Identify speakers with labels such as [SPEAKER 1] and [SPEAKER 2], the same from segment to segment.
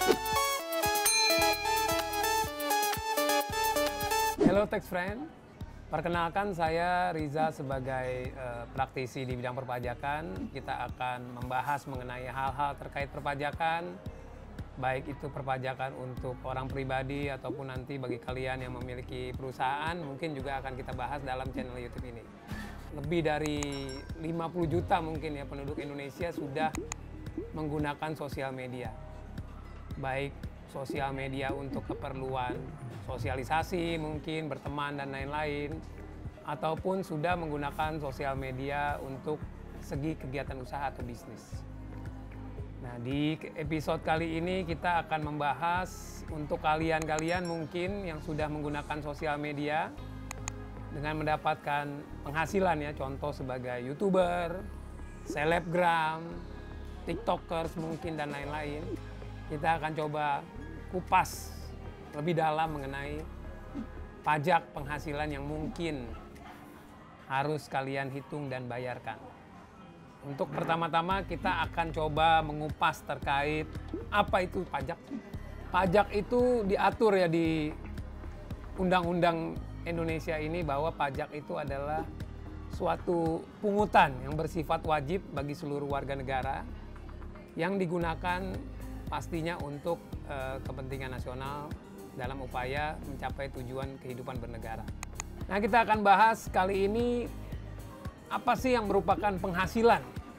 [SPEAKER 1] Hello Tax Friend, perkenalkan saya Riza sebagai praktisi di bidang perpajakan. Kita akan membahas mengenai hal-hal terkait perpajakan, baik itu perpajakan untuk orang pribadi ataupun nanti bagi kalian yang memiliki perusahaan, mungkin juga akan kita bahas dalam channel YouTube ini. Lebih dari 50 juta mungkin ya penduduk Indonesia sudah menggunakan sosial media. Baik sosial media untuk keperluan sosialisasi, mungkin berteman dan lain-lain, ataupun sudah menggunakan sosial media untuk segi kegiatan usaha atau bisnis. Nah, di episode kali ini kita akan membahas untuk kalian-kalian mungkin yang sudah menggunakan sosial media dengan mendapatkan penghasilan ya, contoh sebagai YouTuber, selebgram, TikTokers mungkin dan lain-lain. Kita akan coba kupas lebih dalam mengenai pajak penghasilan yang mungkin harus kalian hitung dan bayarkan. Untuk pertama-tama kita akan coba mengupas terkait apa itu pajak. Pajak itu diatur ya di Undang-Undang Indonesia ini bahwa pajak itu adalah suatu pungutan yang bersifat wajib bagi seluruh warga negara yang digunakan pastinya untuk kepentingan nasional dalam upaya mencapai tujuan kehidupan bernegara. Nah, kita akan bahas kali ini apa sih yang merupakan penghasilan.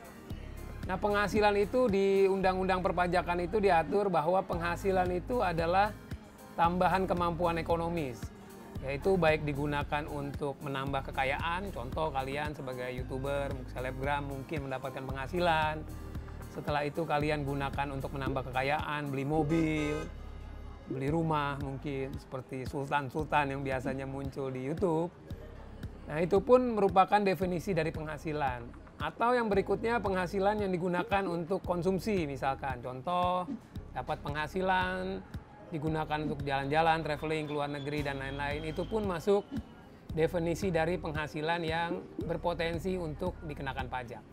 [SPEAKER 1] Nah, penghasilan itu di Undang-Undang Perpajakan itu diatur bahwa penghasilan itu adalah tambahan kemampuan ekonomis, yaitu baik digunakan untuk menambah kekayaan, contoh kalian sebagai YouTuber, selebgram mungkin mendapatkan penghasilan. Setelah itu kalian gunakan untuk menambah kekayaan, beli mobil, beli rumah mungkin seperti sultan-sultan yang biasanya muncul di YouTube. Nah, itu pun merupakan definisi dari penghasilan. Atau yang berikutnya penghasilan yang digunakan untuk konsumsi misalkan. Contoh, dapat penghasilan digunakan untuk jalan-jalan, traveling ke luar negeri dan lain-lain. Itu pun masuk definisi dari penghasilan yang berpotensi untuk dikenakan pajak.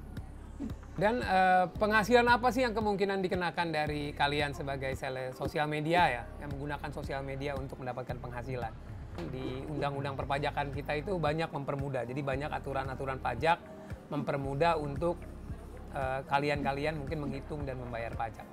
[SPEAKER 1] Dan penghasilan apa sih yang kemungkinan dikenakan dari kalian sebagai sosial media ya, yang menggunakan sosial media untuk mendapatkan penghasilan? Di Undang-Undang Perpajakan kita itu banyak mempermudah, jadi banyak aturan-aturan pajak mempermudah untuk kalian-kalian mungkin menghitung dan membayar pajak.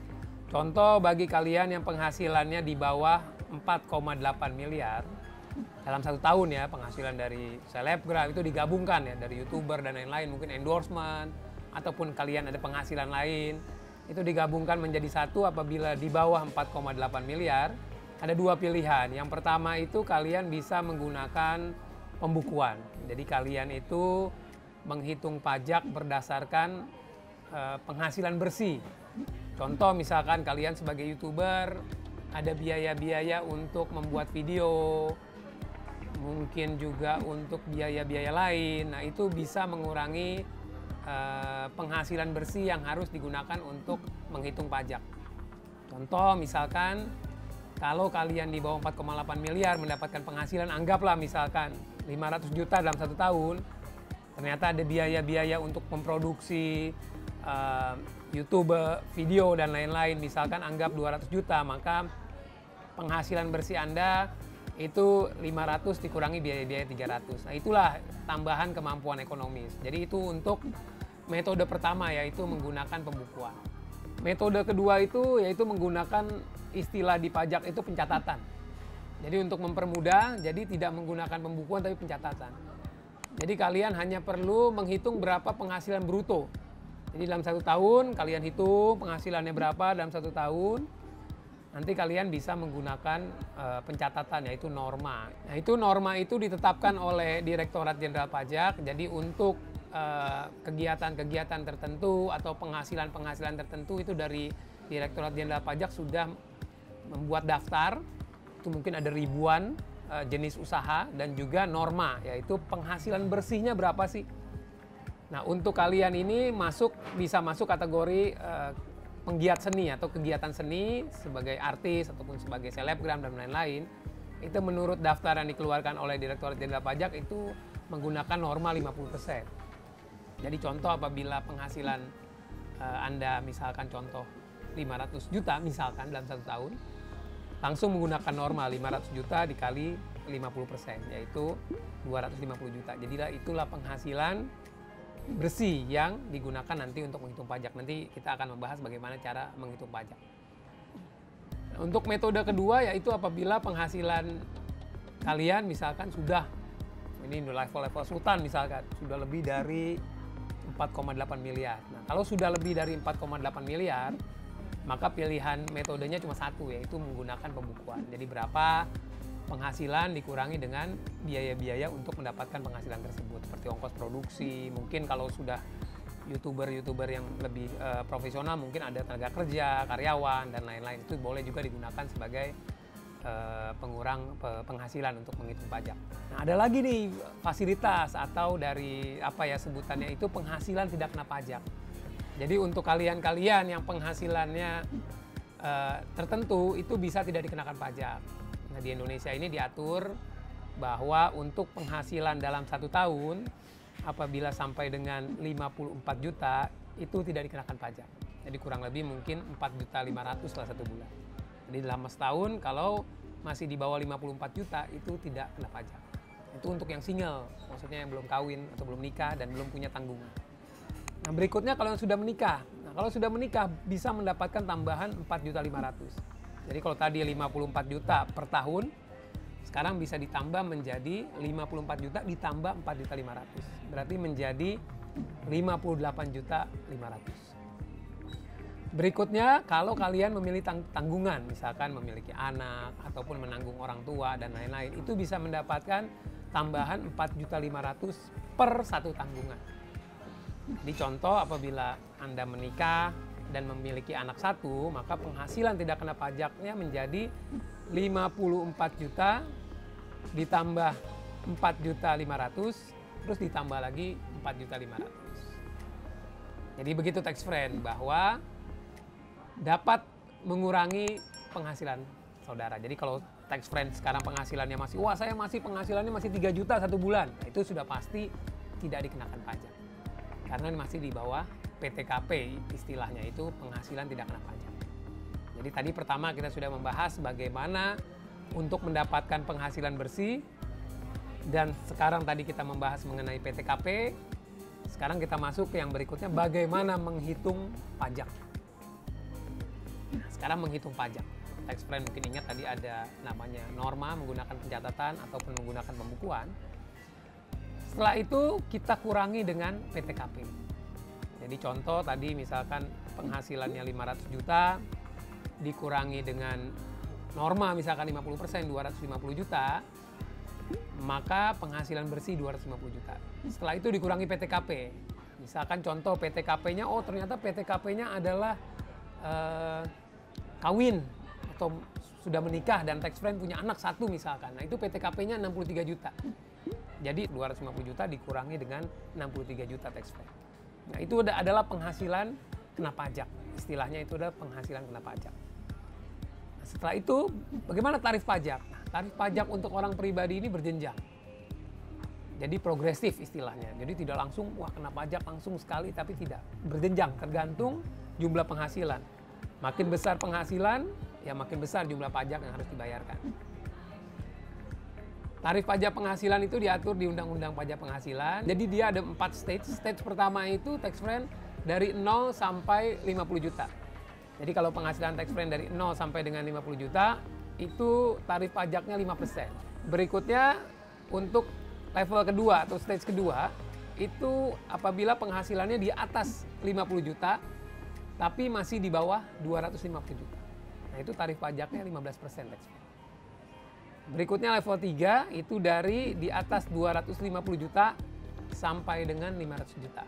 [SPEAKER 1] Contoh bagi kalian yang penghasilannya di bawah 4,8 miliar dalam 1 tahun ya, penghasilan dari selebgram itu digabungkan ya, dari YouTuber dan lain-lain, mungkin endorsement, ataupun kalian ada penghasilan lain, itu digabungkan menjadi satu. Apabila di bawah 4,8 miliar, ada 2 pilihan. Yang pertama itu kalian bisa menggunakan pembukuan. Jadi kalian itu menghitung pajak berdasarkan penghasilan bersih. Contoh misalkan kalian sebagai YouTuber, ada biaya-biaya untuk membuat video, mungkin juga untuk biaya-biaya lain. Nah, itu bisa mengurangi penghasilan bersih yang harus digunakan untuk menghitung pajak. Contoh misalkan kalau kalian di bawah 4,8 miliar mendapatkan penghasilan, anggaplah misalkan 500 juta dalam 1 tahun, ternyata ada biaya-biaya untuk memproduksi YouTube, video dan lain-lain, misalkan anggap 200 juta, maka penghasilan bersih Anda itu 500 dikurangi biaya-biaya 300. Nah, itulah tambahan kemampuan ekonomis. Jadi itu untuk metode pertama, yaitu menggunakan pembukuan. Metode kedua itu yaitu menggunakan istilah di pajak itu pencatatan. Jadi untuk mempermudah, jadi tidak menggunakan pembukuan tapi pencatatan. Jadi kalian hanya perlu menghitung berapa penghasilan bruto. Jadi dalam 1 tahun kalian hitung penghasilannya berapa dalam 1 tahun. Nanti kalian bisa menggunakan pencatatan, yaitu norma. Nah, itu norma itu ditetapkan oleh Direktorat Jenderal Pajak. Jadi untuk kegiatan-kegiatan tertentu atau penghasilan-penghasilan tertentu itu dari Direktorat Jenderal Pajak sudah membuat daftar. Itu mungkin ada ribuan jenis usaha dan juga norma, yaitu penghasilan bersihnya berapa sih. Nah, untuk kalian ini bisa masuk kategori penggiat seni atau kegiatan seni sebagai artis ataupun sebagai selebgram dan lain-lain. Itu menurut daftar yang dikeluarkan oleh Direktorat Jenderal Pajak itu menggunakan norma 50%. Jadi contoh apabila penghasilan Anda misalkan contoh 500 juta misalkan dalam 1 tahun, langsung menggunakan norma 500 juta dikali 50%, yaitu 250 juta. Jadilah itulah penghasilan bersih yang digunakan nanti untuk menghitung pajak. Nanti kita akan membahas bagaimana cara menghitung pajak. Untuk metode kedua yaitu apabila penghasilan kalian misalkan sudah, ini level sultan misalkan, sudah lebih dari 4,8 miliar. Nah, kalau sudah lebih dari 4,8 miliar, maka pilihan metodenya cuma satu, yaitu menggunakan pembukuan. Jadi berapa penghasilan dikurangi dengan biaya-biaya untuk mendapatkan penghasilan tersebut, seperti ongkos produksi. Mungkin kalau sudah youtuber yang lebih profesional, mungkin ada tenaga kerja, karyawan, dan lain-lain. Itu boleh juga digunakan sebagai pengurang penghasilan untuk menghitung pajak. Nah, ada lagi nih fasilitas atau dari apa ya sebutannya itu penghasilan tidak kena pajak. Jadi untuk kalian-kalian yang penghasilannya tertentu itu bisa tidak dikenakan pajak. Nah, di Indonesia ini diatur bahwa untuk penghasilan dalam 1 tahun apabila sampai dengan 54 juta itu tidak dikenakan pajak. Jadi kurang lebih mungkin 4.500.000 setelah 1 bulan. Jadi dalam setahun kalau masih di bawah 54 juta itu tidak kena pajak. Itu untuk yang single, maksudnya yang belum kawin atau belum nikah dan belum punya tanggungan. Nah, berikutnya kalau yang sudah menikah. Nah, kalau sudah menikah bisa mendapatkan tambahan 4.500.000. Jadi kalau tadi 54 juta per tahun, sekarang bisa ditambah menjadi 54 juta ditambah 4.500.000. Berarti menjadi 58.500.000. Berikutnya, kalau kalian memilih tanggungan, misalkan memiliki anak ataupun menanggung orang tua dan lain-lain, itu bisa mendapatkan tambahan 4.500.000 per 1 tanggungan. Di contoh, apabila Anda menikah dan memiliki anak 1, maka penghasilan tidak kena pajaknya menjadi 54 juta ditambah 4.500.000 terus ditambah lagi 4.500.000. Jadi begitu tax friend, bahwa dapat mengurangi penghasilan saudara. Jadi kalau tax friend sekarang penghasilannya masih, wah saya masih penghasilannya masih 3 juta 1 bulan, nah, itu sudah pasti tidak dikenakan pajak. Karena masih di bawah PTKP, istilahnya itu penghasilan tidak kena pajak. Jadi tadi pertama kita sudah membahas bagaimana untuk mendapatkan penghasilan bersih, dan sekarang tadi kita membahas mengenai PTKP. Sekarang kita masuk ke yang berikutnya, bagaimana menghitung pajak. Nah, sekarang menghitung pajak. Tax friend mungkin ingat tadi ada namanya norma menggunakan pencatatan ataupun menggunakan pembukuan. Setelah itu kita kurangi dengan PTKP. Jadi contoh tadi misalkan penghasilannya 500 juta dikurangi dengan norma misalkan 50%, 250 juta, maka penghasilan bersih 250 juta. Setelah itu dikurangi PTKP. Misalkan contoh PTKP-nya, oh ternyata PTKP-nya adalah kawin atau sudah menikah dan tax friend punya anak 1 misalkan. Nah itu PTKP-nya 63 juta. Jadi 250 juta dikurangi dengan 63 juta tax friend. Nah itu adalah penghasilan kena pajak. Istilahnya itu adalah penghasilan kena pajak. Nah, setelah itu bagaimana tarif pajak? Nah, tarif pajak untuk orang pribadi ini berjenjang. Jadi progresif istilahnya. Jadi tidak langsung wah kena pajak langsung sekali, tapi tidak. Berjenjang tergantung jumlah penghasilan. Makin besar penghasilan, ya makin besar jumlah pajak yang harus dibayarkan. Tarif pajak penghasilan itu diatur di Undang-Undang Pajak Penghasilan. Jadi dia ada 4 stage. Stage pertama itu tax friend dari 0 sampai 50 juta. Jadi kalau penghasilan tax friend dari 0 sampai dengan 50 juta, itu tarif pajaknya 5%. Berikutnya untuk level kedua atau stage kedua, itu apabila penghasilannya di atas 50 juta, tapi masih di bawah 250 juta. Nah itu tarif pajaknya 15% tax friend. Berikutnya level 3 itu dari di atas 250 juta sampai dengan 500 juta.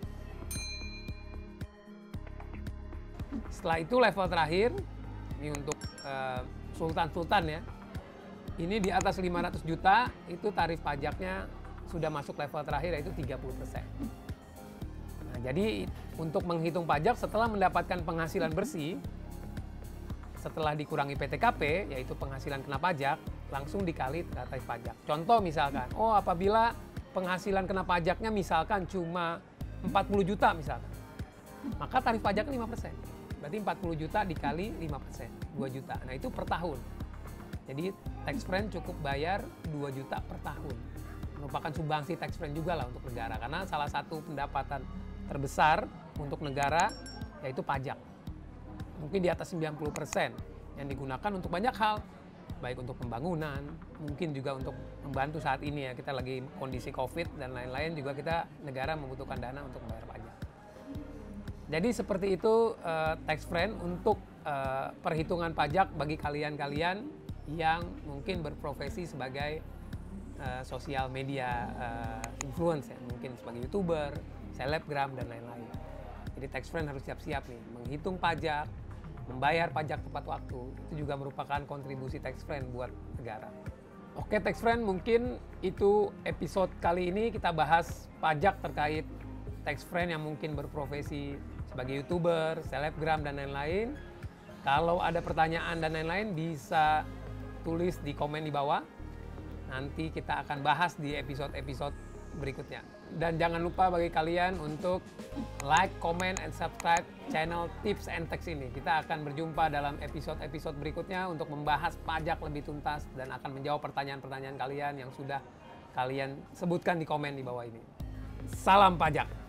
[SPEAKER 1] Setelah itu level terakhir, ini untuk sultan-sultan ya. Ini di atas 500 juta itu tarif pajaknya sudah masuk level terakhir yaitu 30%. Nah, jadi untuk menghitung pajak setelah mendapatkan penghasilan bersih, setelah dikurangi PTKP, yaitu penghasilan kena pajak, langsung dikali tarif pajak. Contoh misalkan, oh apabila penghasilan kena pajaknya misalkan cuma 40 juta misalkan, maka tarif pajaknya 5%. Berarti 40 juta dikali 5%, 2 juta. Nah itu per tahun. Jadi tax friend cukup bayar 2 juta per tahun. Merupakan sumbangsi tax friend juga lah untuk negara. Karena salah satu pendapatan terbesar untuk negara yaitu pajak. Mungkin di atas 90% yang digunakan untuk banyak hal. Baik untuk pembangunan, mungkin juga untuk membantu saat ini ya, kita lagi kondisi COVID dan lain-lain, juga negara membutuhkan dana untuk membayar pajak. Jadi seperti itu tax friend untuk perhitungan pajak bagi kalian-kalian yang mungkin berprofesi sebagai sosial media influence ya, mungkin sebagai YouTuber, selebgram dan lain-lain. Jadi tax friend harus siap-siap nih, menghitung pajak, membayar pajak tepat waktu, itu juga merupakan kontribusi tax friend buat negara. Oke tax friend, mungkin itu episode kali ini kita bahas pajak terkait tax friend yang mungkin berprofesi sebagai YouTuber, selebgram dan lain-lain. Kalau ada pertanyaan dan lain-lain bisa tulis di komen di bawah. Nanti kita akan bahas di episode-episode berikutnya. Dan jangan lupa bagi kalian untuk like, comment, and subscribe channel Tips and Tax ini. Kita akan berjumpa dalam episode-episode berikutnya untuk membahas pajak lebih tuntas dan akan menjawab pertanyaan-pertanyaan kalian yang sudah kalian sebutkan di komen di bawah ini. Salam pajak!